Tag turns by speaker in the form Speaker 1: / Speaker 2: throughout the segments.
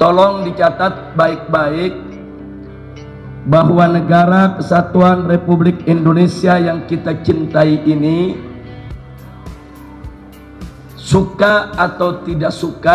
Speaker 1: Tolong dicatat baik-baik bahwa negara Kesatuan Republik Indonesia yang kita cintai ini, suka atau tidak suka,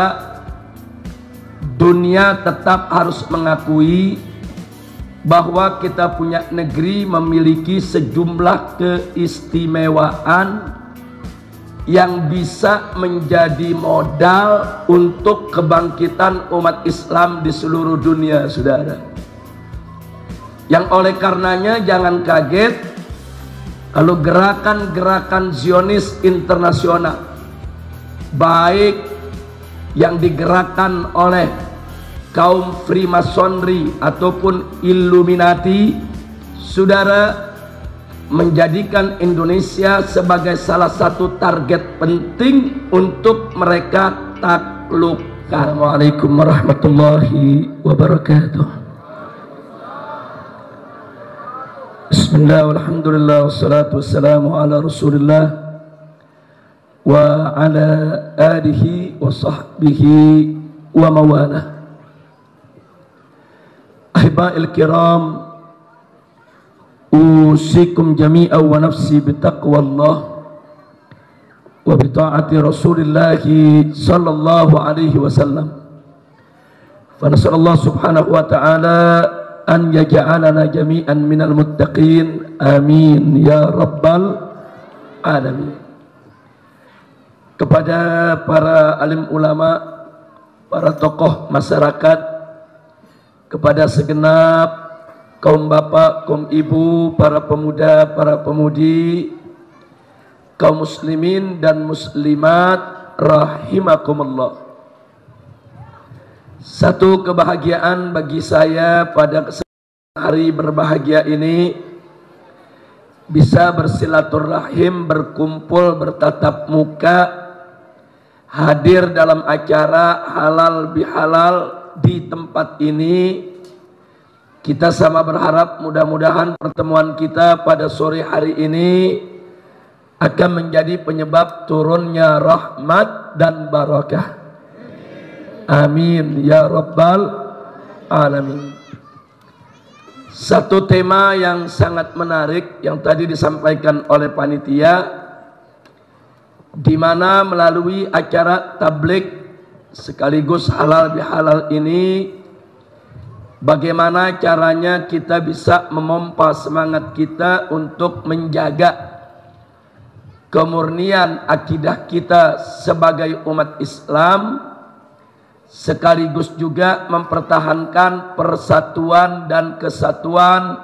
Speaker 1: dunia tetap harus mengakui bahwa kita punya negeri memiliki sejumlah keistimewaan yang bisa menjadi modal untuk kebangkitan umat Islam di seluruh dunia, saudara. Yang oleh karenanya jangan kaget kalau gerakan-gerakan Zionis internasional, baik yang digerakkan oleh kaum Freemasonry ataupun Illuminati, saudara, menjadikan Indonesia sebagai salah satu target penting untuk mereka taklukkan. Assalamualaikum warahmatullahi wabarakatuh. Bismillah, alhamdulillah, wassalatu wassalamu ala rasulillah wa ala alihi wa sahbihi wa mawalah. Ahiba'il kiram, usikum jami'an wa nafsi bitaqwallah wa bita'ati rasulillahi sallallahu alaihi wasallam. Fa nasallallahu subhanahu wa ta'ala an yaj'alana jami'an minal muttaqin, amin ya rabbal alamin. Kepada para alim ulama, para tokoh masyarakat, kepada segenap kaum bapak, kaum ibu, para pemuda, para pemudi, kaum muslimin dan muslimat rahimakumullah. Satu kebahagiaan bagi saya pada hari berbahagia ini bisa bersilaturahim, berkumpul, bertatap muka, hadir dalam acara halal bihalal di tempat ini. Kita sama berharap mudah-mudahan pertemuan kita pada sore hari ini akan menjadi penyebab turunnya rahmat dan barakah. Amin ya rabbal alamin. Satu tema yang sangat menarik yang tadi disampaikan oleh panitia, di mana melalui acara tabligh sekaligus halal bihalal ini, bagaimana caranya kita bisa memompa semangat kita untuk menjaga kemurnian akidah kita sebagai umat Islam, sekaligus juga mempertahankan persatuan dan kesatuan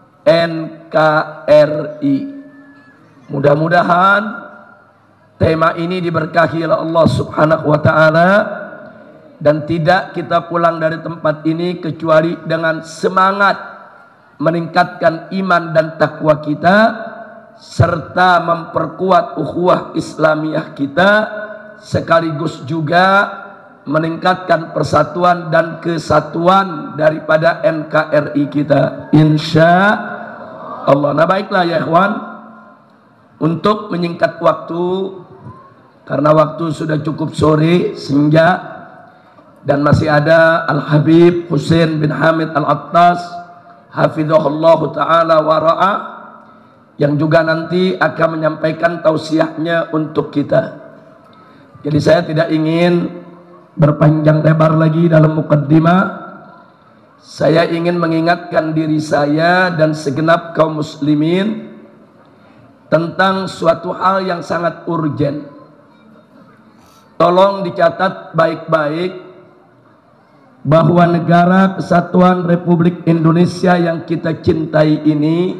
Speaker 1: NKRI. Mudah-mudahan tema ini diberkahi oleh Allah Subhanahu wa ta'ala, dan tidak kita pulang dari tempat ini kecuali dengan semangat meningkatkan iman dan takwa kita, serta memperkuat ukhuwah Islamiyah kita, sekaligus juga meningkatkan persatuan dan kesatuan daripada NKRI kita, insya Allah. Nah baiklah ya ikhwan, untuk menyingkat waktu, karena waktu sudah cukup sore, senja, dan masih ada Al-Habib Husain bin Hamid Al-Attas hafizahullah ta'ala wara'a, yang juga nanti akan menyampaikan tausiahnya untuk kita. Jadi saya tidak ingin berpanjang lebar lagi dalam mukaddimah. Saya ingin mengingatkan diri saya dan segenap kaum muslimin tentang suatu hal yang sangat urgen. Tolong dicatat baik-baik bahwa negara Kesatuan Republik Indonesia yang kita cintai ini,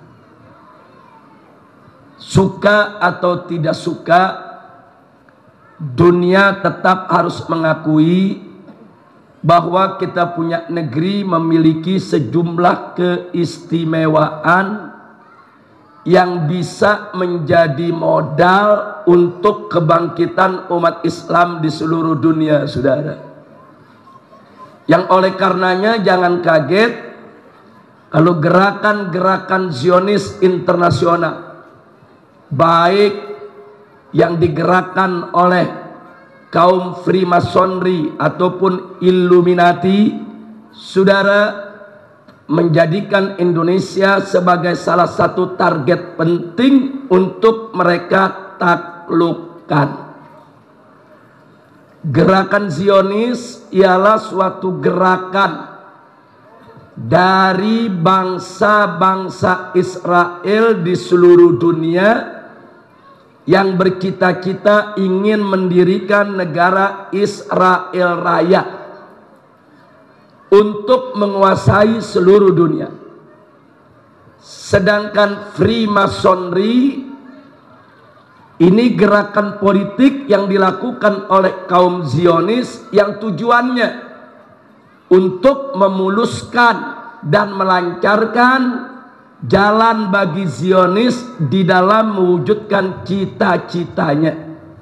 Speaker 1: suka atau tidak suka, dunia tetap harus mengakui bahwa kita punya negeri memiliki sejumlah keistimewaan yang bisa menjadi modal untuk kebangkitan umat Islam di seluruh dunia, saudara. Yang oleh karenanya jangan kaget kalau gerakan-gerakan Zionis internasional, baik yang digerakkan oleh kaum Freemasonry ataupun Illuminati, saudara, menjadikan Indonesia sebagai salah satu target penting untuk mereka taklukkan. Gerakan Zionis ialah suatu gerakan dari bangsa-bangsa Israel di seluruh dunia yang bercita-cita ingin mendirikan negara Israel Raya untuk menguasai seluruh dunia. Sedangkan Freemasonry ini gerakan politik yang dilakukan oleh kaum Zionis yang tujuannya untuk memuluskan dan melancarkan jalan bagi Zionis di dalam mewujudkan cita-citanya.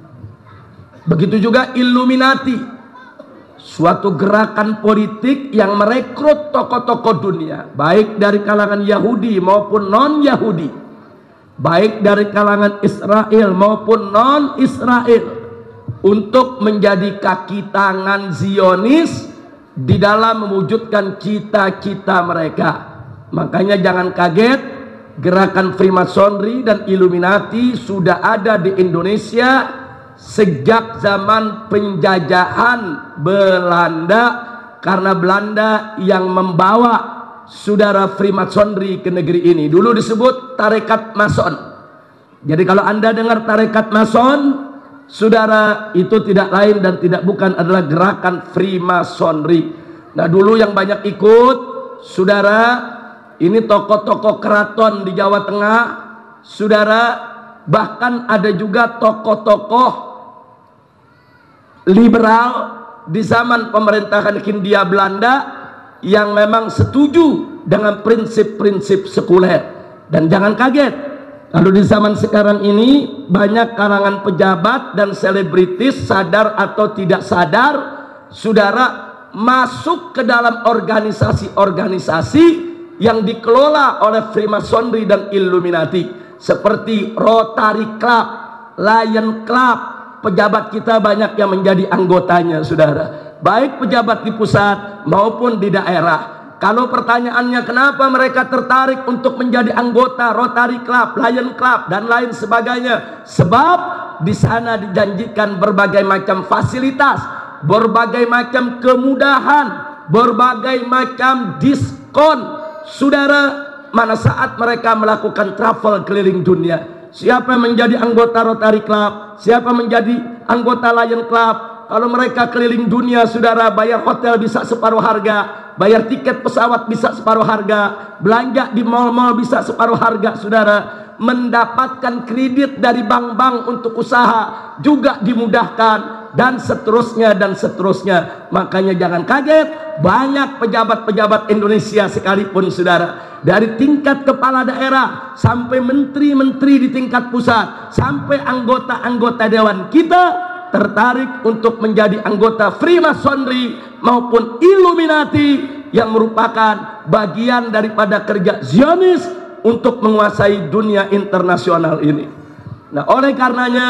Speaker 1: Begitu juga Illuminati, suatu gerakan politik yang merekrut tokoh-tokoh dunia, baik dari kalangan Yahudi maupun non-Yahudi, baik dari kalangan Israel maupun non-Israel, untuk menjadi kaki tangan Zionis di dalam mewujudkan cita-cita mereka. Makanya jangan kaget, gerakan Freemasonry dan Illuminati sudah ada di Indonesia sejak zaman penjajahan Belanda, karena Belanda yang membawa saudara Freemasonry ke negeri ini. Dulu disebut tarekat Mason. Jadi kalau Anda dengar tarekat Mason, saudara, itu tidak lain dan tidak bukan adalah gerakan Freemasonry. Nah, dulu yang banyak ikut, saudara, ini tokoh-tokoh keraton di Jawa Tengah, saudara, bahkan ada juga tokoh-tokoh liberal di zaman pemerintahan Hindia Belanda yang memang setuju dengan prinsip-prinsip sekuler. Dan jangan kaget, kalau di zaman sekarang ini banyak kalangan pejabat dan selebritis, sadar atau tidak sadar, saudara, masuk ke dalam organisasi-organisasi yang dikelola oleh Freemasonry dan Illuminati, seperti Rotary Club, Lion Club. Pejabat kita banyak yang menjadi anggotanya, saudara, baik pejabat di pusat maupun di daerah. Kalau pertanyaannya kenapa mereka tertarik untuk menjadi anggota Rotary Club, Lion Club, dan lain sebagainya, sebab di sana dijanjikan berbagai macam fasilitas, berbagai macam kemudahan, berbagai macam diskon, saudara, mana saat mereka melakukan travel keliling dunia. Siapa yang menjadi anggota Rotary Club, siapa menjadi anggota Lion Club, kalau mereka keliling dunia, saudara, bayar hotel bisa separuh harga, bayar tiket pesawat bisa separuh harga, belanja di mal-mal bisa separuh harga, saudara, mendapatkan kredit dari bank-bank untuk usaha juga dimudahkan, dan seterusnya dan seterusnya. Makanya jangan kaget, banyak pejabat-pejabat Indonesia sekalipun, saudara, dari tingkat kepala daerah sampai menteri-menteri di tingkat pusat, sampai anggota-anggota dewan kita tertarik untuk menjadi anggota Freemasonry maupun Illuminati, yang merupakan bagian daripada kerja Zionis untuk menguasai dunia internasional ini. Nah, oleh karenanya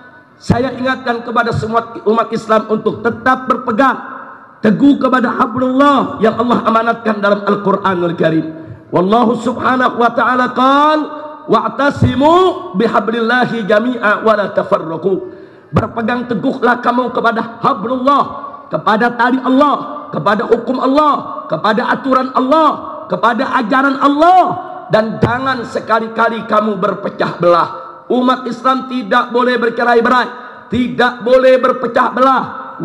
Speaker 1: saya ingatkan kepada semua umat Islam untuk tetap berpegang teguh kepada hablullah yang Allah amanatkan dalam Al-Qur'anul Karim. Wallahu subhanahu wa ta'ala qala wa'tasimu bihablillahi jami'a wa la tafarraqu. Berpegang teguhlah kamu kepada hablullah, kepada tali Allah, kepada hukum Allah, kepada aturan Allah, kepada ajaran Allah, dan jangan sekali-kali kamu berpecah belah. Umat Islam tidak boleh bercerai-berai, tidak boleh berpecah belah.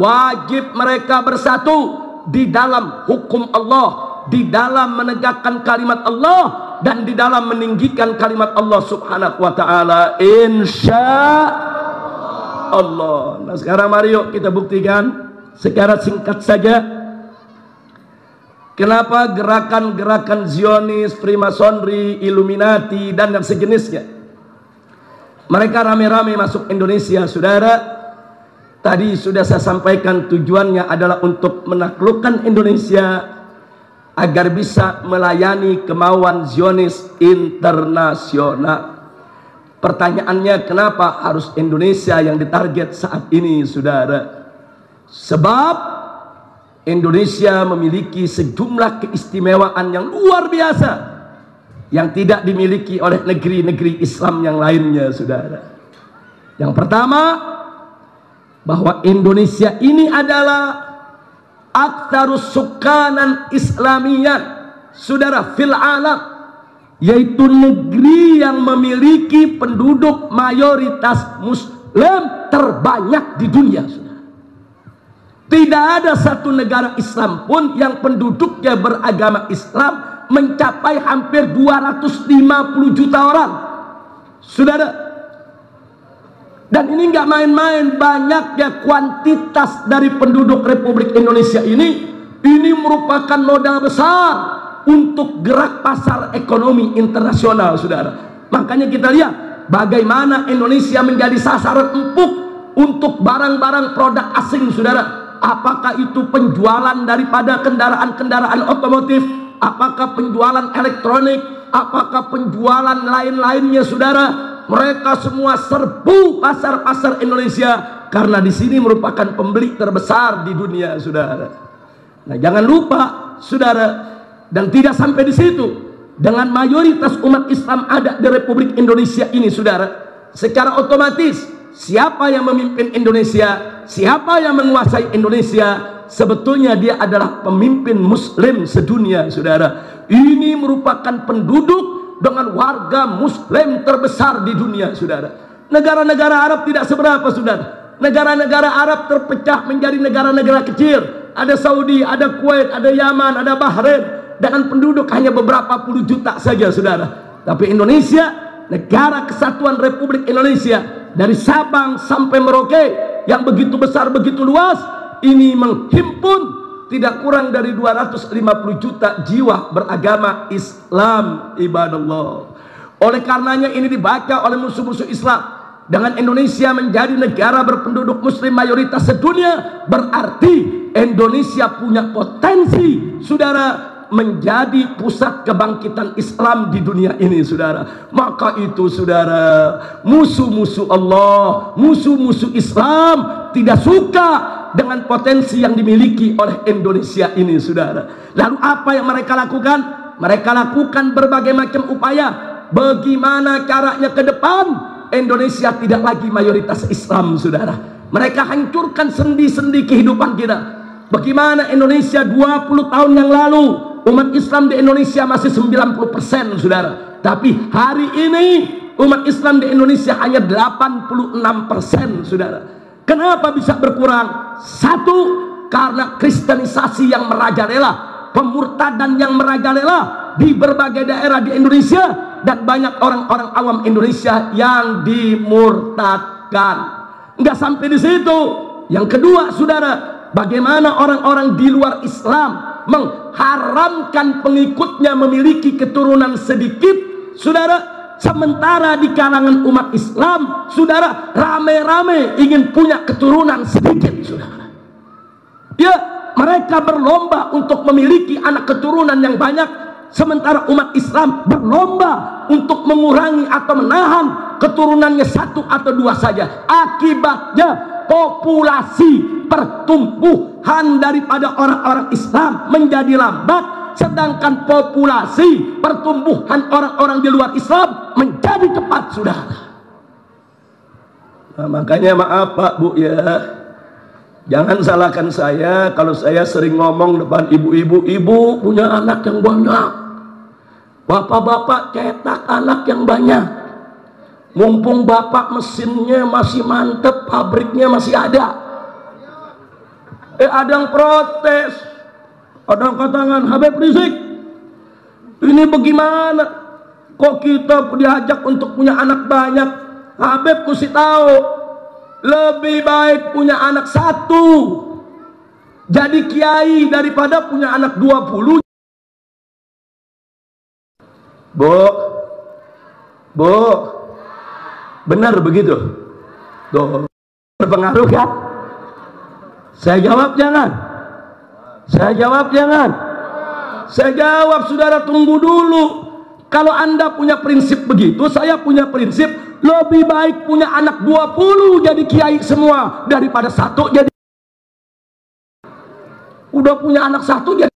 Speaker 1: Wajib mereka bersatu di dalam hukum Allah, di dalam menegakkan kalimat Allah, dan di dalam meninggikan kalimat Allah subhanahu wa ta'ala, insya Allah. Nah, sekarang mari yuk kita buktikan secara singkat saja kenapa gerakan-gerakan Zionis, Freemasonry, Illuminati, dan yang sejenisnya mereka rame-rame masuk Indonesia, saudara. Tadi sudah saya sampaikan, tujuannya adalah untuk menaklukkan Indonesia agar bisa melayani kemauan Zionis internasional. Pertanyaannya, kenapa harus Indonesia yang ditarget saat ini, saudara? Sebab Indonesia memiliki sejumlah keistimewaan yang luar biasa yang tidak dimiliki oleh negeri-negeri Islam yang lainnya, saudara. Yang pertama, bahwa Indonesia ini adalah aktsarus sukanan Islamiyan, saudara, fil alam, yaitu negeri yang memiliki penduduk mayoritas Muslim terbanyak di dunia, saudara. Tidak ada satu negara Islam pun yang penduduknya beragama Islam mencapai hampir 250 juta orang, saudara. Dan ini nggak main-main, banyaknya kuantitas dari penduduk Republik Indonesia ini merupakan modal besar untuk gerak pasar ekonomi internasional, saudara. Makanya kita lihat bagaimana Indonesia menjadi sasaran empuk untuk barang-barang produk asing, saudara. Apakah itu penjualan daripada kendaraan-kendaraan otomotif, apakah penjualan elektronik, apakah penjualan lain-lainnya, saudara. Mereka semua serbu pasar-pasar Indonesia karena di sini merupakan pembeli terbesar di dunia, saudara. Nah, jangan lupa, saudara, dan tidak sampai di situ. Dengan mayoritas umat Islam ada di Republik Indonesia ini, saudara, secara otomatis siapa yang memimpin Indonesia, siapa yang menguasai Indonesia, sebetulnya dia adalah pemimpin Muslim sedunia, saudara. Ini merupakan penduduk dengan warga Muslim terbesar di dunia, saudara. Negara-negara Arab tidak seberapa, saudara. Negara-negara Arab terpecah menjadi negara-negara kecil. Ada Saudi, ada Kuwait, ada Yaman, ada Bahrain, dengan penduduk hanya beberapa puluh juta saja, saudara. Tapi Indonesia, negara kesatuan Republik Indonesia, dari Sabang sampai Merauke yang begitu besar, begitu luas, ini menghimpun tidak kurang dari 250 juta jiwa beragama Islam, ibadallah. Oleh karenanya ini dibaca oleh musuh-musuh Islam. Dengan Indonesia menjadi negara berpenduduk Muslim mayoritas sedunia, berarti Indonesia punya potensi, saudara, menjadi pusat kebangkitan Islam di dunia ini, saudara. Maka itu, saudara, musuh-musuh Allah, musuh-musuh Islam tidak suka dengan potensi yang dimiliki oleh Indonesia ini, saudara. Lalu apa yang mereka lakukan? Mereka lakukan berbagai macam upaya. Bagaimana caranya ke depan Indonesia tidak lagi mayoritas Islam, saudara. Mereka hancurkan sendi-sendi kehidupan kita. Bagaimana Indonesia 20 tahun yang lalu, umat Islam di Indonesia masih 90%, saudara. Tapi hari ini umat Islam di Indonesia hanya 86%, saudara. Kenapa bisa berkurang? Satu, karena kristenisasi yang merajalela, pemurtadan yang merajalela di berbagai daerah di Indonesia, dan banyak orang-orang awam Indonesia yang dimurtadkan. Nggak sampai di situ. Yang kedua, saudara, bagaimana orang-orang di luar Islam mengharamkan pengikutnya memiliki keturunan sedikit, saudara. Sementara di kalangan umat Islam, saudara, rame-rame ingin punya keturunan sedikit, saudara. Ya, mereka berlomba untuk memiliki anak keturunan yang banyak, sementara umat Islam berlomba untuk mengurangi atau menahan keturunannya satu atau dua saja. Akibatnya populasi pertumbuhan daripada orang-orang Islam menjadi lambat, sedangkan populasi pertumbuhan orang-orang di luar Islam menjadi cepat, saudara. Nah, makanya maaf Pak Bu ya, jangan salahkan saya kalau saya sering ngomong depan ibu-ibu, ibu punya anak yang banyak, bapak-bapak cetak anak yang banyak. Mumpung bapak mesinnya masih mantep, pabriknya masih ada. Ada yang protes, ada yang katakan, Habib Rizik, ini bagaimana? Kok kita diajak untuk punya anak banyak? Habib mesti tahu, lebih baik punya anak satu jadi kiai daripada punya anak 20. Bu, benar begitu? Tuh, berpengaruh kan? Saya jawab jangan. Saya jawab jangan. Saya jawab, saudara, tunggu dulu. Kalau Anda punya prinsip begitu, saya punya prinsip lebih baik punya anak 20 jadi kiai semua daripada satu jadi Udah punya anak satu dia.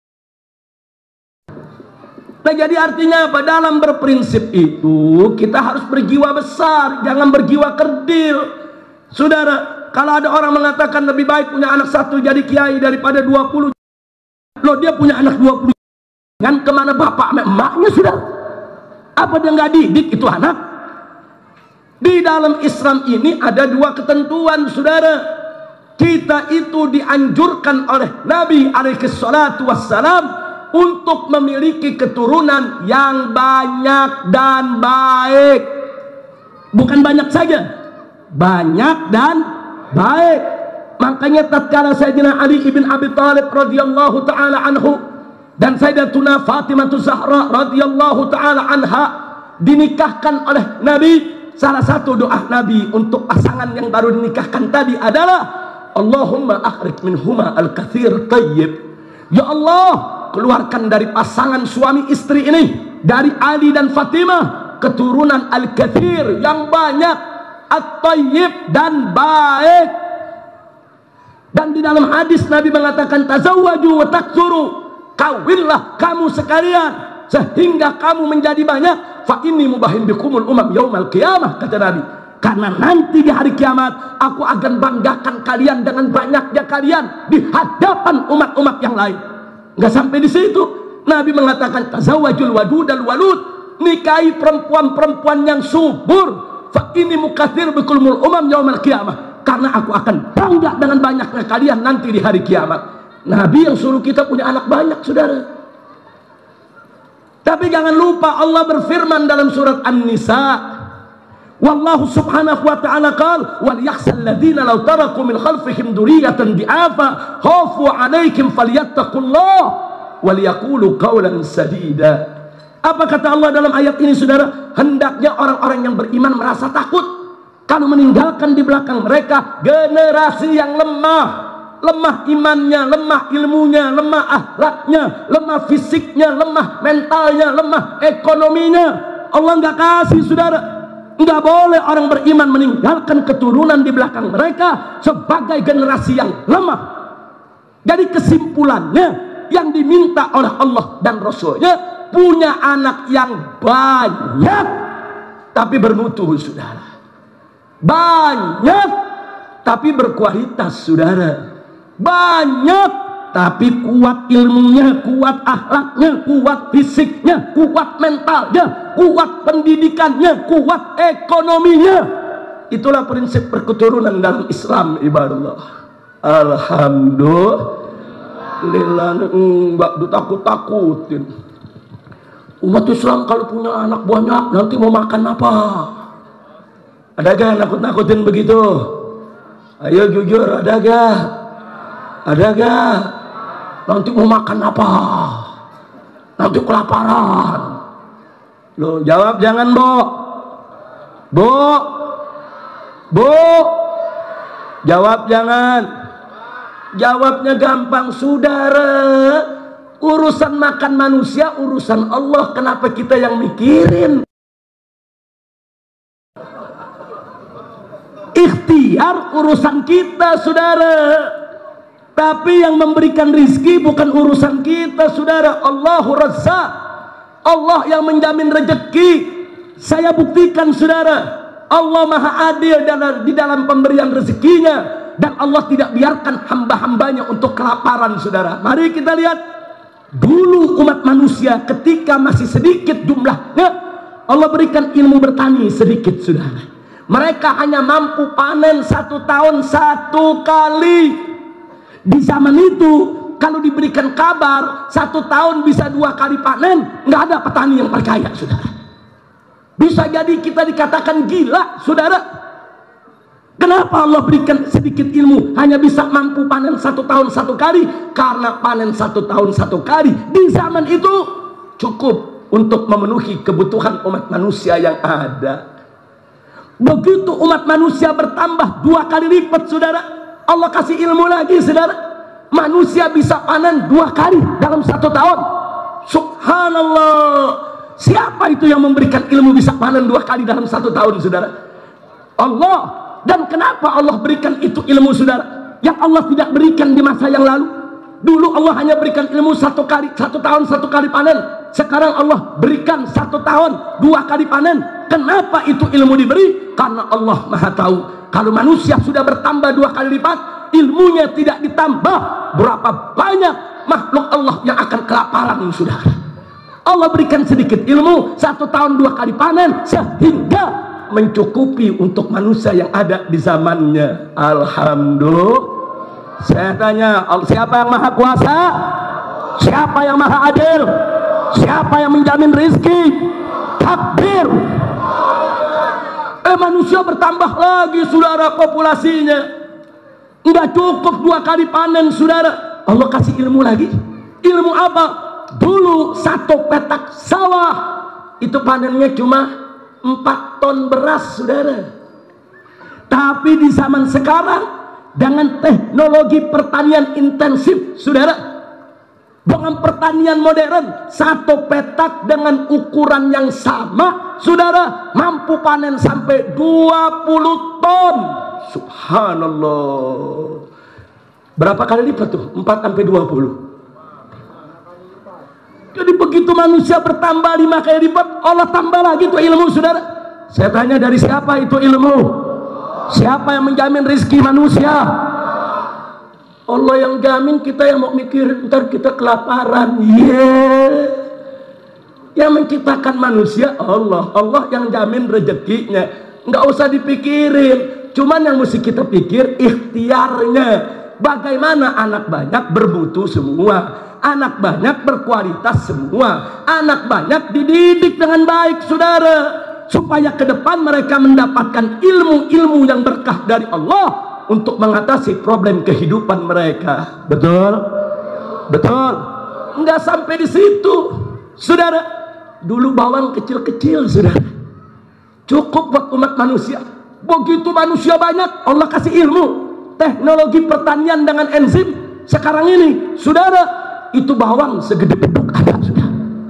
Speaker 1: Nah, jadi artinya apa? Dalam berprinsip itu kita harus berjiwa besar, jangan berjiwa kerdil. Saudara, kalau ada orang mengatakan lebih baik punya anak satu jadi kiai daripada 20. Loh, dia punya anak 20. Kan kemana bapak sama emaknya, saudara? Apa dia nggak didik itu anak? Di dalam Islam ini ada dua ketentuan, saudara. Kita itu dianjurkan oleh Nabi alaihi salatu wassalam untuk memiliki keturunan yang banyak dan baik. Bukan banyak saja, banyak dan baik. Makanya tatkala Sayyidina Ali ibn Abi Thalib radhiyallahu taala anhu dan Sayyidatuna Fatimah Zahra radhiyallahu taala anha dinikahkan oleh Nabi, salah satu doa Nabi untuk pasangan yang baru dinikahkan tadi adalah Allahumma akhrij minhuma al-katsir thayyib. Ya Allah, keluarkan dari pasangan suami istri ini, dari Ali dan Fatimah, keturunan al-katsir yang banyak, at-thayyib dan baik. Dan di dalam hadis Nabi mengatakan tazawwaju wa taktsuru, kawinlah kamu sekalian sehingga kamu menjadi banyak. Fa inni mubahin bikumul umam yaumal qiyamah, kata Nabi. Karena nanti di hari kiamat aku akan banggakan kalian dengan banyaknya kalian di hadapan umat-umat yang lain. Nggak sampai di situ, Nabi mengatakan tazawwajul wadud al walud, nikahi perempuan-perempuan yang subur. Fa ini mukatsir bikumul umam yaumal qiyamah, karena aku akan bangga dengan banyaknya kalian nanti di hari kiamat. Nabi yang suruh kita punya anak banyak, saudara. Tapi jangan lupa Allah berfirman dalam surat An-Nisa, wallahu subhanahu wa ta'ala qala wal yakhshal ladzina law taraku min khalfihim dzurriyyatan di'afa khafu 'alaihim falyattaqullah wal yaqulu qawlan sadida. Apa kata Allah dalam ayat ini, saudara? Hendaknya orang-orang yang beriman merasa takut kalau meninggalkan di belakang mereka generasi yang lemah. Lemah imannya, lemah ilmunya, lemah akhlaknya, lemah fisiknya, lemah mentalnya, lemah ekonominya. Allah nggak kasih, saudara. Nggak boleh orang beriman meninggalkan keturunan di belakang mereka sebagai generasi yang lemah. Jadi kesimpulannya, yang diminta oleh Allah dan Rasulnya punya anak yang banyak tapi bermutu, saudara. Banyak tapi berkualitas, saudara. Banyak tapi kuat ilmunya, kuat akhlaknya, kuat fisiknya, kuat mentalnya, kuat pendidikannya, kuat ekonominya. Itulah prinsip perketurunan dalam Islam, ibadallah. Alhamdulillah, enggak ditakut-takutin. Umat Islam kalau punya anak banyak nanti mau makan apa? Adakah yang nakut-nakutin begitu? Ayo jujur, adakah? Adakah? Nanti mau makan apa? Nanti kelaparan. Loh, jawab jangan, Bu. Bu. Bu. Jawab jangan. Jawabnya gampang, saudara. Urusan makan manusia, urusan Allah. Kenapa kita yang mikirin? Ikhtiar urusan kita, saudara. Tapi yang memberikan rizki bukan urusan kita, saudara. Allahu Razzaq, Allah yang menjamin rezeki. Saya buktikan, saudara, Allah maha adil di dalam pemberian rezekinya. Dan Allah tidak biarkan hamba-hambanya untuk kelaparan, saudara. Mari kita lihat dulu umat manusia ketika masih sedikit jumlahnya, Allah berikan ilmu bertani sedikit, saudara. Mereka hanya mampu panen 1 tahun 1 kali. Di zaman itu kalau diberikan kabar 1 tahun bisa 2 kali panen, nggak ada petani yang percaya, saudara. Bisa jadi kita dikatakan gila, saudara. Kenapa Allah berikan sedikit ilmu hanya bisa mampu panen 1 tahun 1 kali? Karena panen 1 tahun 1 kali di zaman itu cukup untuk memenuhi kebutuhan umat manusia yang ada. Begitu umat manusia bertambah 2 kali lipat, saudara, Allah kasih ilmu lagi, saudara. Manusia bisa panen 2 kali dalam 1 tahun. Subhanallah. Siapa itu yang memberikan ilmu bisa panen 2 kali dalam 1 tahun, saudara? Allah. Dan kenapa Allah berikan itu ilmu, saudara, yang Allah tidak berikan di masa yang lalu? Dulu Allah hanya berikan ilmu satu tahun satu kali panen. Sekarang Allah berikan 1 tahun 2 kali panen. Kenapa itu ilmu diberi? Karena Allah Maha tahu. Kalau manusia sudah bertambah 2 kali lipat, ilmunya tidak ditambah, berapa banyak makhluk Allah yang akan kelaparan, saudara. Allah berikan sedikit ilmu, 1 tahun 2 kali panen, sehingga mencukupi untuk manusia yang ada di zamannya. Alhamdulillah. Saya tanya, siapa yang maha kuasa? Siapa yang maha adil? Siapa yang menjamin rizki? Takbir. Manusia bertambah lagi, saudara, populasinya. Enggak cukup 2 kali panen, saudara. Allah kasih ilmu lagi. Ilmu apa? Dulu 1 petak sawah itu panennya cuma 4 ton beras, saudara. Tapi di zaman sekarang dengan teknologi pertanian intensif, saudara, dengan pertanian modern, 1 petak dengan ukuran yang sama, saudara, mampu panen sampai 20 ton. Subhanallah. Berapa kali lipat tuh? 4 sampai 20. Jadi begitu manusia bertambah 5 kali lipat, Allah tambah lagi tuh ilmu, saudara. Saya tanya, dari siapa itu ilmu? Siapa yang menjamin rizki manusia? Allah yang jamin, kita yang mau mikir ntar kita kelaparan. Yang menciptakan manusia Allah. Allah yang jamin rezekinya. Nggak usah dipikirin. Cuman yang mesti kita pikir ikhtiarnya. Bagaimana anak banyak bermutu semua, anak banyak berkualitas semua, anak banyak dididik dengan baik, saudara, supaya ke depan mereka mendapatkan ilmu-ilmu yang berkah dari Allah untuk mengatasi problem kehidupan mereka. Betul? Betul? Enggak sampai di situ, saudara. Dulu bawang kecil-kecil, saudara, cukup buat umat manusia. Begitu manusia banyak, Allah kasih ilmu, teknologi pertanian dengan enzim. Sekarang ini, saudara, itu bawang segede beduk ada, saudara.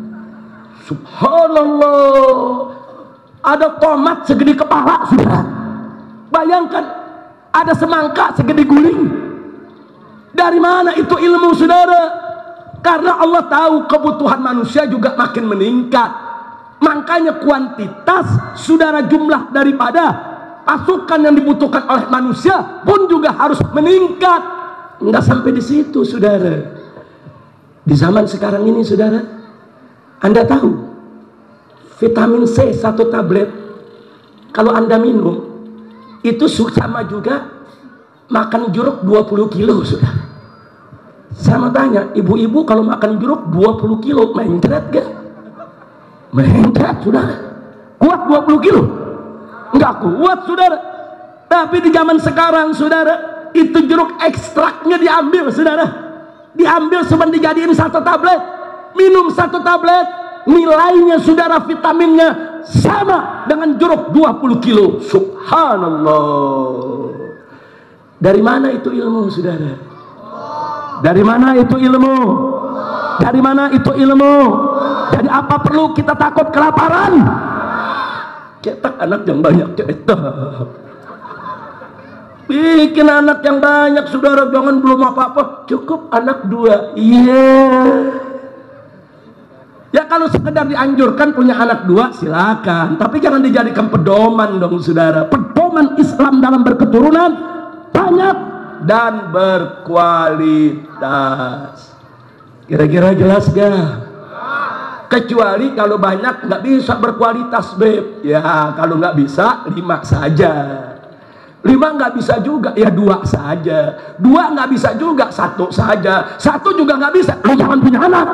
Speaker 1: Subhanallah. Ada tomat segede kepala, saudara. Bayangkan, ada semangka segede guling. Dari mana itu ilmu, saudara? Karena Allah tahu kebutuhan manusia juga makin meningkat. Makanya kuantitas, saudara, jumlah daripada pasukan yang dibutuhkan oleh manusia pun juga harus meningkat. Enggak sampai di situ, saudara. Di zaman sekarang ini, saudara, Anda tahu vitamin C 1 tablet kalau Anda minum itu sama juga makan jeruk 20 kilo, saudara. Saya mau tanya, ibu-ibu kalau makan jeruk 20 kilo mencret gak? Mencret, saudara. Kuat 20 kilo? Enggak kuat, saudara. Tapi di zaman sekarang, saudara, itu jeruk ekstraknya diambil, saudara. Diambil sebelum dijadiin 1 tablet. Minum 1 tablet, nilainya, saudara, vitaminnya sama dengan jeruk 20 kilo. Subhanallah. Dari mana itu ilmu, saudara? Dari mana itu ilmu? Dari mana itu ilmu? Jadi apa perlu kita takut kelaparan? Cetak anak yang banyak, cetak. Bikin anak yang banyak, saudara, jangan belum apa-apa, cukup anak 2. Ya kalau sekedar dianjurkan punya anak 2 silakan, tapi jangan dijadikan pedoman dong, saudara. Pedoman Islam dalam berketurunan banyak dan berkualitas. Kira-kira jelas gak? Kecuali kalau banyak nggak bisa berkualitas, beb. Ya kalau nggak bisa 5 saja. 5 nggak bisa juga, ya 2 saja. 2 nggak bisa juga, 1 saja. 1 juga nggak bisa, lu jangan punya anak.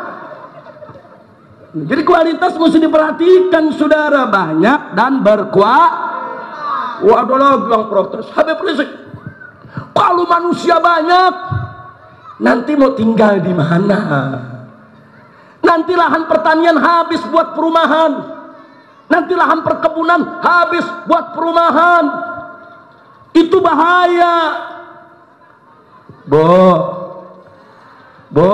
Speaker 1: Jadi kualitas mesti diperhatikan, saudara. Banyak dan berkualitas. Waduh, lagi yang protes. Habib Rizik, kalau manusia banyak, nanti mau tinggal di mana? Nanti lahan pertanian habis buat perumahan. Nanti lahan perkebunan habis buat perumahan. Itu bahaya. Bo,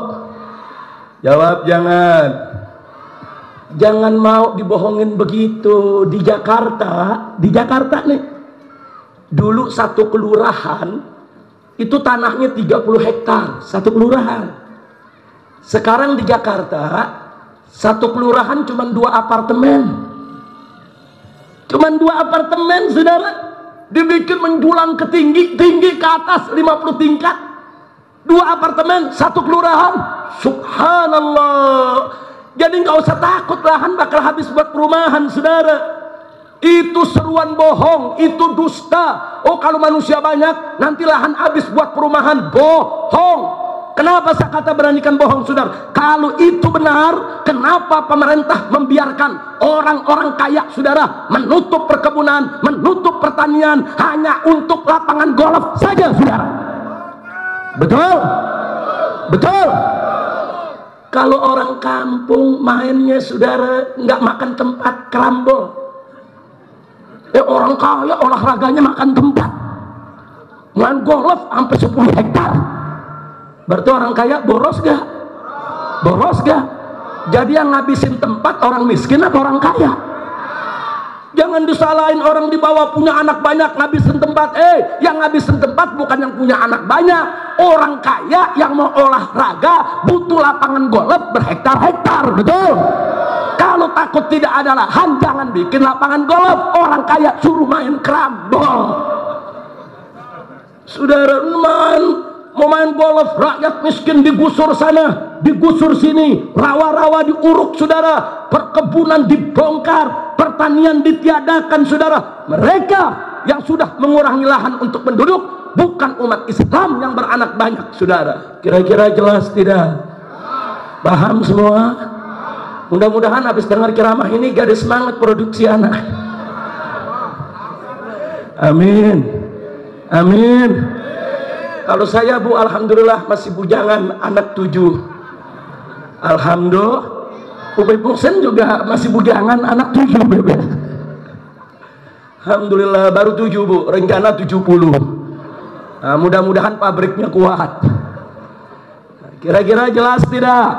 Speaker 1: jawab jangan. Jangan mau dibohongin begitu. Di Jakarta nih, dulu 1 kelurahan itu tanahnya 30 hektar, satu kelurahan. Sekarang di Jakarta, satu kelurahan cuma 2 apartemen. Cuma 2 apartemen, saudara. Dibikin menjulang ke tinggi ke atas 50 tingkat. 2 apartemen, satu kelurahan. Subhanallah. Jadi nggak usah takut lahan bakal habis buat perumahan, saudara. Itu seruan bohong, itu dusta. Oh, kalau manusia banyak nanti lahan habis buat perumahan. Bohong. Kenapa saya kata beranikan bohong, saudara? Kalau itu benar, kenapa pemerintah membiarkan orang-orang kaya, saudara, menutup perkebunan, menutup pertanian hanya untuk lapangan golf saja, saudara? Betul? Betul? Kalau orang kampung mainnya, saudara, nggak makan tempat, kerambol. Orang kaya olahraganya makan tempat, main golf sampai 10 hektar. Berarti orang kaya boros gak? Boros gak? Jadi yang ngabisin tempat orang miskin atau orang kaya? Jangan disalahin orang di bawah punya anak banyak ngabisin tempat. Yang ngabisin tempat bukan yang punya anak banyak. Orang kaya yang mau olahraga butuh lapangan golf berhektar-hektar. Betul? Kalau takut tidak ada lahan, jangan bikin lapangan golf. Orang kaya suruh main kerambol. Saudara, mau main golf, rakyat miskin digusur sana, digusur sini, rawa-rawa diuruk, saudara, perkebunan dibongkar, pertanian ditiadakan, saudara. Mereka yang sudah mengurangi lahan untuk penduduk, bukan umat Islam yang beranak banyak, saudara. Kira-kira jelas tidak? Paham semua? Mudah-mudahan habis dengar ceramah ini gak ada semangat produksi anak. Amin. Amin. Kalau saya, Bu, alhamdulillah masih bujangan, anak 7. Alhamdulillah. Ube Muhsin juga masih bujangan, anak 7, bebe. Alhamdulillah baru 7, Bu, rencana 70. Nah, mudah-mudahan pabriknya kuat. Kira-kira jelas tidak?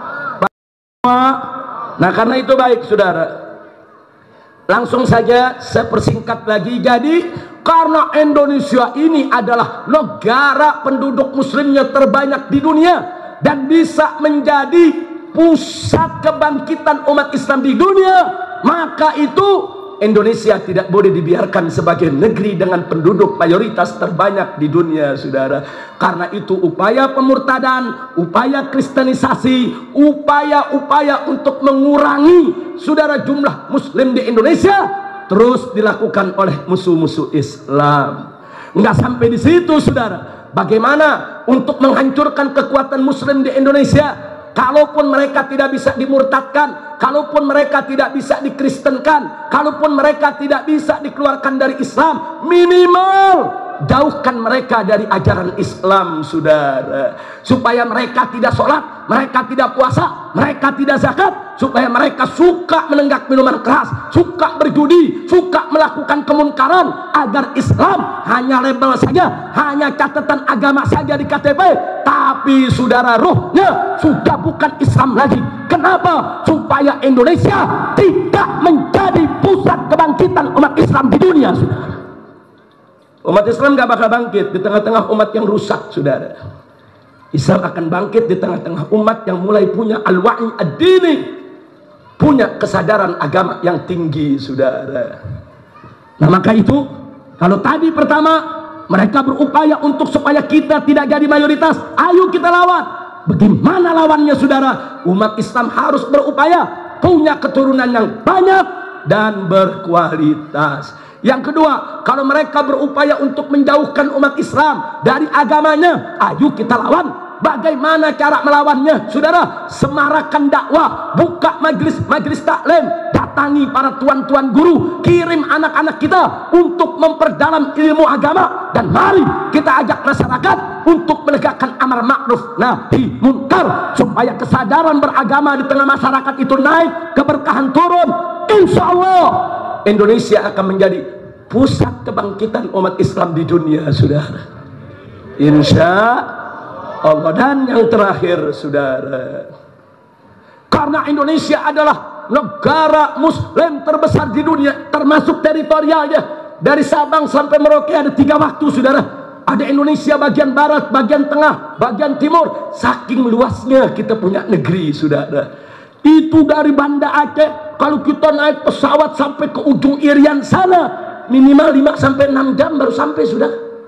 Speaker 1: Nah, karena itu baik, saudara, langsung saja saya persingkat lagi. Jadi karena Indonesia ini adalah negara penduduk muslimnya terbanyak di dunia dan bisa menjadi pusat kebangkitan umat Islam di dunia, maka itu Indonesia tidak boleh dibiarkan sebagai negeri dengan penduduk mayoritas terbanyak di dunia, saudara. Karena itu upaya pemurtadan, upaya kristenisasi, upaya-upaya untuk mengurangi, saudara, jumlah muslim di Indonesia terus dilakukan oleh musuh-musuh Islam. Enggak sampai di situ, saudara. Bagaimana untuk menghancurkan kekuatan muslim di Indonesia? Kalaupun mereka tidak bisa dimurtadkan, kalaupun mereka tidak bisa dikristenkan, kalaupun mereka tidak bisa dikeluarkan dari Islam, minimal jauhkan mereka dari ajaran Islam, saudara. Supaya mereka tidak sholat, mereka tidak puasa, mereka tidak zakat, supaya mereka suka menenggak minuman keras, suka berjudi, suka melakukan kemunkaran, agar Islam hanya label saja, hanya catatan agama saja di KTP, tapi saudara, ruhnya sudah bukan Islam lagi. Kenapa? Supaya Indonesia tidak menjadi pusat kebangkitan umat Islam di dunia, saudara. Umat Islam gak bakal bangkit di tengah-tengah umat yang rusak, saudara. Islam akan bangkit di tengah-tengah umat yang mulai punya al-wa'i ad-dini, punya kesadaran agama yang tinggi, saudara. Nah, maka itu, kalau tadi pertama mereka berupaya untuk supaya kita tidak jadi mayoritas, ayo kita lawan. Bagaimana lawannya, saudara? Umat Islam harus berupaya punya keturunan yang banyak dan berkualitas. Yang kedua, kalau mereka berupaya untuk menjauhkan umat Islam dari agamanya, ayo kita lawan. Bagaimana cara melawannya, saudara? Semarakan dakwah, buka majlis taklim, datangi para tuan-tuan guru, kirim anak-anak kita untuk memperdalam ilmu agama, dan mari kita ajak masyarakat untuk menegakkan amar ma'ruf nahi munkar, supaya kesadaran beragama di tengah masyarakat itu naik, keberkahan turun. Insya Allah Indonesia akan menjadi pusat kebangkitan umat Islam di dunia, saudara. Insya Allah. Dan yang terakhir, saudara, karena Indonesia adalah negara muslim terbesar di dunia, termasuk teritorialnya, dari Sabang sampai Merauke ada 3 waktu, saudara. ada Indonesia bagian barat, bagian tengah, bagian timur. Saking luasnya kita punya negeri, saudara. Itu dari Banda Aceh, kalau kita naik pesawat sampai ke ujung Irian sana, minimal 5 sampai 6 jam baru sampai, sudah.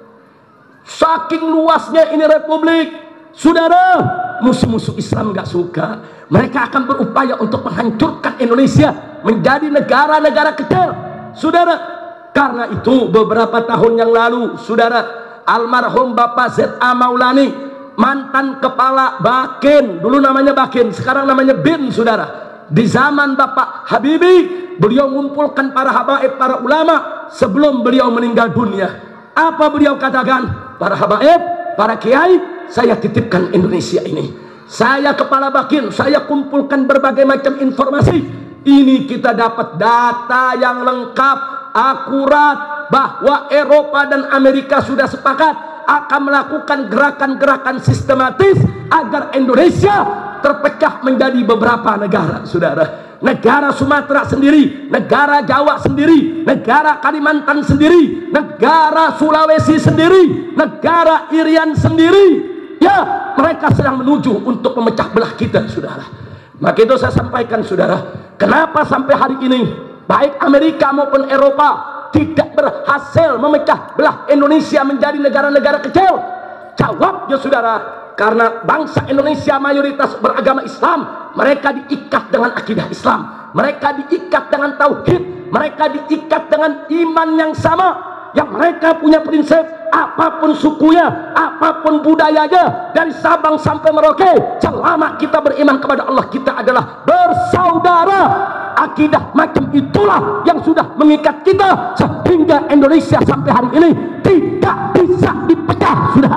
Speaker 1: Saking luasnya ini republik, saudara. Musuh-musuh Islam gak suka. Mereka akan berupaya untuk menghancurkan Indonesia menjadi negara-negara kecil, saudara. Karena itu beberapa tahun yang lalu, saudara, almarhum Bapak Z.A. Maulani, mantan kepala Bakin, dulu namanya Bakin, sekarang namanya BIN, saudara. Di zaman Bapak Habibie, beliau mengumpulkan para habaib, para ulama sebelum beliau meninggal dunia. Apa beliau katakan? Para habaib, para kiai, saya titipkan Indonesia ini. Saya kepala Bakin, saya kumpulkan berbagai macam informasi. Ini kita dapat data yang lengkap, akurat, bahwa Eropa dan Amerika sudah sepakat akan melakukan gerakan-gerakan sistematis agar Indonesia terpecah menjadi beberapa negara, saudara. Negara Sumatera sendiri, negara Jawa sendiri, negara Kalimantan sendiri, negara Sulawesi sendiri, negara Irian sendiri. Ya, mereka sedang menuju untuk memecah belah kita, saudara. Maka itu saya sampaikan, saudara, kenapa sampai hari ini baik Amerika maupun Eropa tidak berhasil memecah belah Indonesia menjadi negara-negara kecil? Jawabnya, saudara, karena bangsa Indonesia mayoritas beragama Islam. Mereka diikat dengan akidah Islam, mereka diikat dengan tauhid, mereka diikat dengan iman yang sama, yang mereka punya prinsip, apapun sukunya, apapun budayanya, dari Sabang sampai Merauke, selama kita beriman kepada Allah, kita adalah bersaudara. Akidah macam itulah yang sudah mengikat kita sehingga Indonesia sampai hari ini tidak bisa dipecah, sudah.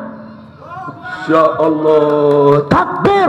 Speaker 1: Insya Allah, takbir.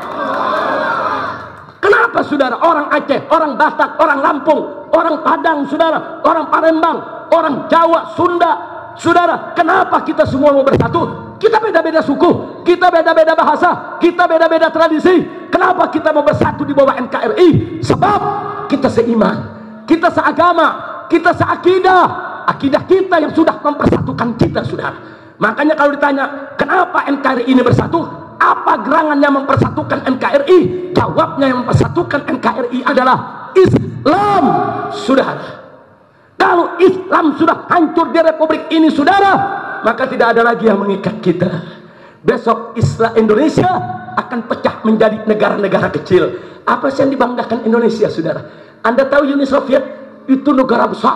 Speaker 1: Kenapa, saudara? Orang Aceh, orang Batak, orang Lampung, orang Padang, saudara, orang Palembang, orang Jawa, Sunda, saudara, kenapa kita semua mau bersatu? Kita beda-beda suku, kita beda-beda bahasa, kita beda-beda tradisi. Kenapa kita mau bersatu di bawah NKRI? Sebab kita seiman, kita seagama, kita seakidah. Akidah kita yang sudah mempersatukan kita, saudara. Makanya kalau ditanya kenapa NKRI ini bersatu, apa gerangan yang mempersatukan NKRI? Jawabnya, yang mempersatukan NKRI adalah Islam, saudara. Kalau Islam sudah hancur di republik ini, saudara, maka tidak ada lagi yang mengikat kita. Besok Islam Indonesia akan pecah menjadi negara-negara kecil. Apa sih yang dibanggakan Indonesia, saudara? Anda tahu Uni Soviet itu negara besar,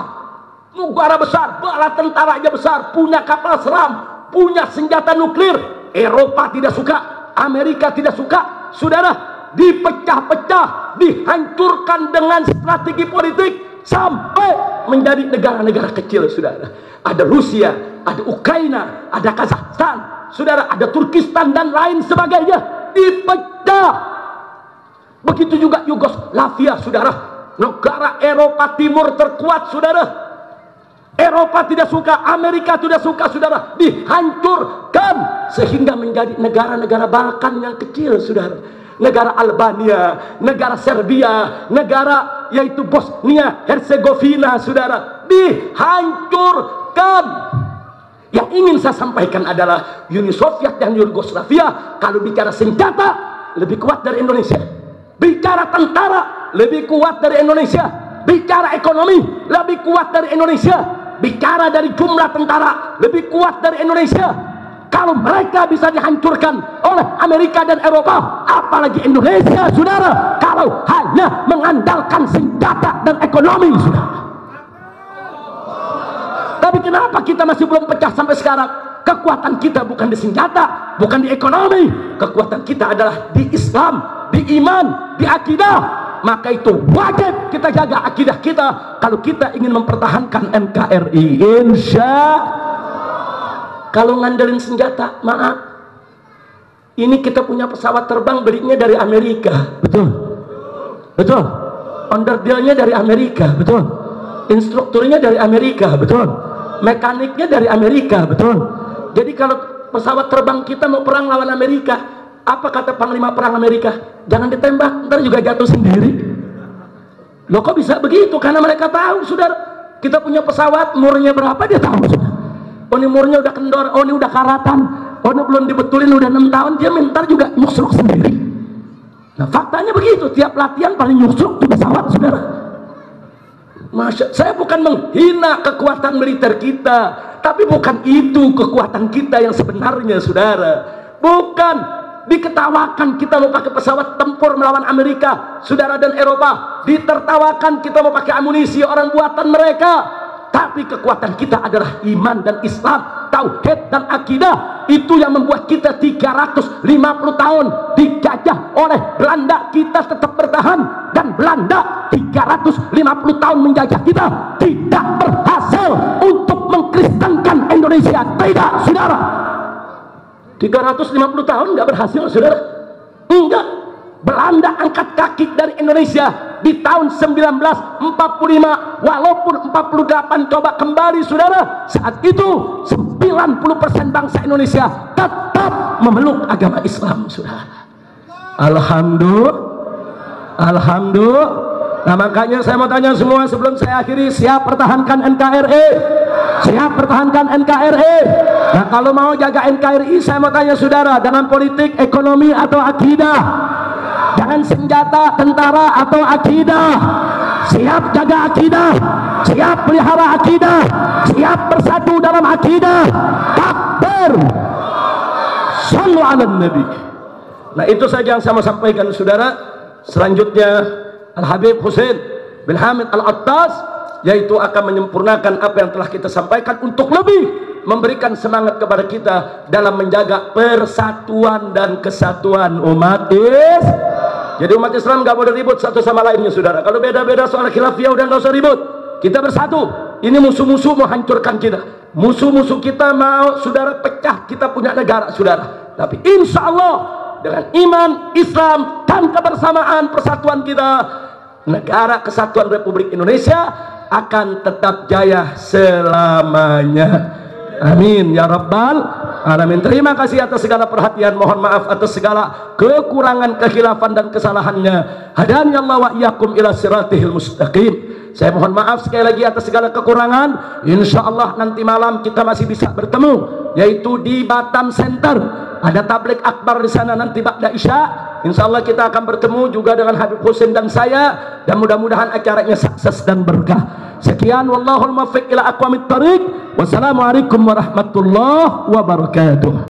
Speaker 1: bala tentaranya besar, punya kapal selam, punya senjata nuklir. Eropa tidak suka, Amerika tidak suka, saudara. Dipecah-pecah, dihancurkan dengan strategi politik sampai menjadi negara-negara kecil, saudara. Ada Rusia, ada Ukraina, ada Kazakhstan, saudara, ada Turkistan dan lain sebagainya, dipecah. Begitu juga Yugoslavia, saudara, negara Eropa Timur terkuat, saudara. Eropa tidak suka, Amerika tidak suka, saudara, dihancurkan sehingga menjadi negara-negara Balkan yang kecil, saudara. Negara Albania, negara Serbia, negara yaitu Bosnia Herzegovina, saudara, dihancurkan. Yang ingin saya sampaikan adalah Uni Soviet dan Yugoslavia kalau bicara senjata lebih kuat dari Indonesia, bicara tentara lebih kuat dari Indonesia, bicara ekonomi lebih kuat dari Indonesia, bicara dari jumlah tentara lebih kuat dari Indonesia. Kalau mereka bisa dihancurkan oleh Amerika dan Eropa, apalagi Indonesia, saudara, kalau hanya mengandalkan senjata dan ekonomi, saudara. Tapi kenapa kita masih belum pecah sampai sekarang? Kekuatan kita bukan di senjata, bukan di ekonomi. Kekuatan kita adalah di Islam, di iman, di akidah. Maka itu wajib kita jaga akidah kita kalau kita ingin mempertahankan NKRI. Insya kalau ngandelin senjata, maaf, ini kita punya pesawat terbang belinya dari Amerika, betul, betul. Onderdilnya dari Amerika, betul. Instrukturnya dari Amerika, betul. Mekaniknya dari Amerika, betul. Jadi kalau pesawat terbang kita mau perang lawan Amerika, apa kata Panglima Perang Amerika? Jangan ditembak, ntar juga jatuh sendiri. Loh, kok bisa begitu? Karena mereka tahu, saudara, kita punya pesawat, murnya berapa dia tahu, saudara. oh ini umurnya udah kendor, oh ini udah karatan, oh ini belum dibetulin udah 6 tahun, dia mentar juga nyusruk sendiri. Nah faktanya begitu, tiap latihan paling nyusruk di pesawat, saudara. Saya bukan menghina kekuatan militer kita, tapi bukan itu kekuatan kita yang sebenarnya, saudara. Bukan diketawakan kita mau pakai pesawat tempur melawan Amerika, saudara, dan Eropa. Ditertawakan kita mau pakai amunisi orang buatan mereka. Tapi kekuatan kita adalah iman dan Islam, tauhid dan akidah. Itu yang membuat kita 350 tahun dijajah oleh Belanda, kita tetap bertahan. Dan Belanda 350 tahun menjajah kita, tidak berhasil untuk mengkristenkan Indonesia. Tidak, saudara. 350 tahun nggak berhasil, saudara. Enggak. Belanda angkat kaki dari Indonesia di tahun 1945, walaupun 48 coba kembali, saudara. Saat itu 90% bangsa Indonesia tetap memeluk agama Islam, saudara. Alhamdulillah. Nah makanya saya mau tanya semua sebelum saya akhiri, siap pertahankan NKRI? Siap pertahankan NKRI? Nah kalau mau jaga NKRI, saya mau tanya saudara, dengan politik, ekonomi, atau akidah? Jangan senjata, tentara, atau akidah? Siap jaga akidah, siap pelihara akidah, siap bersatu dalam akidah. Takbir, sallu ala nabi. Nah itu saja yang saya mau sampaikan, saudara. Selanjutnya Al-Habib Husain bin Hamid Al-Attas, yaitu akan menyempurnakan apa yang telah kita sampaikan untuk lebih memberikan semangat kepada kita dalam menjaga persatuan dan kesatuan umat Islam. Jadi umat Islam nggak boleh ribut satu sama lainnya, saudara. Kalau beda-beda soal khilafiyah udah nggak usah ribut. Kita bersatu. Ini musuh-musuh mau hancurkan kita. Musuh-musuh kita mau, saudara, pecah kita punya negara, saudara. Tapi insya Allah dengan iman, Islam, dan kebersamaan persatuan kita, negara kesatuan Republik Indonesia akan tetap jaya selamanya. Amin ya rabbal alamin. Terima kasih atas segala perhatian, mohon maaf atas segala kekurangan, kekhilafan, dan kesalahannya. Hadani Allah wa iyyakum ila siratihil mustaqim. Saya mohon maaf sekali lagi atas segala kekurangan. Insya Allah nanti malam kita masih bisa bertemu, yaitu di Batam Center. Ada tablik akbar di sana nanti ba'da Isya. Insya Allah kita akan bertemu juga dengan Habib Husain dan saya, dan mudah-mudahan acaranya sukses dan berkah. Sekian, wallahul muwaffiq ila aqwamit thariq. Wassalamualaikum warahmatullahi wabarakatuh.